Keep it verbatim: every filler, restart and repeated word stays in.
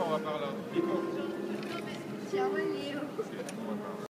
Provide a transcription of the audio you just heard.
on va par là. Nico. Ciao Leo. Sì, on va par là.